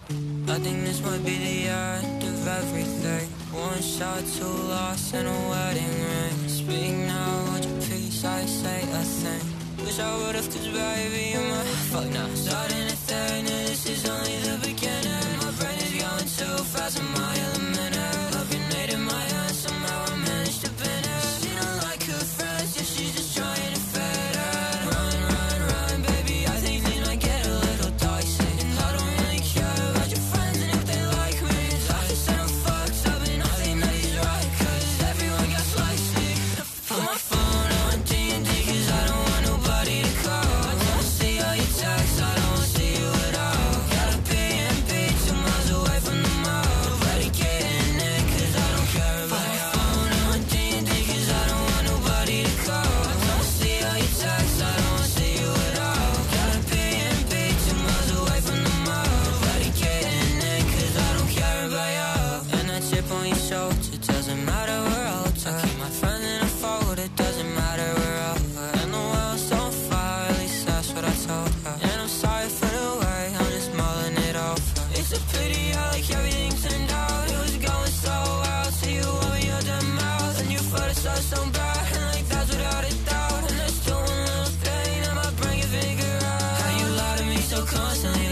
I think this might be the end of everything. One shot, two lost and a wedding ring. Speak now, hold your peace, I say a thing. Wish I would've, cause baby, you're my fuck now. Starting a thing, and this is only the beginning. My brain is going too fast, a mile a minute. Love grenade in my hand, somehow I managed to pin it. She don't like her friends, yeah, she's just trying to fit in. Run, run, run, baby, I think things might get a little dicey. And I don't really care about your friends and if they like me. I just said I'm fucked up and I think that he's right, cause everyone got slicey. Put my phone on D&D cause I don't want nobody to call. I don't see all your texts, I don't see you at all. Got a B&B 2 miles away from the mall. Nobody getting it cause I don't care about you. Put my phone on D&D cause I don't want nobody to call. I don't see all your texts, I don't see you at all. Got a B&B 2 miles away from the mall. Nobody getting it cause I don't care about you. And that chip on your shoulder doesn't matter, we're older. I keep my friends in a fold, it doesn't matter, we're over. And the world's on fire, at least that's what I told her. And I'm sorry for the way I'm just mulling it over. It's a pity how like everything turned out. It was going so well, so you open your damn mouth. And you thought it started so bad, and like that's without a doubt. And there's still one little thing that my brain can figure out. How you lie to me so constantly,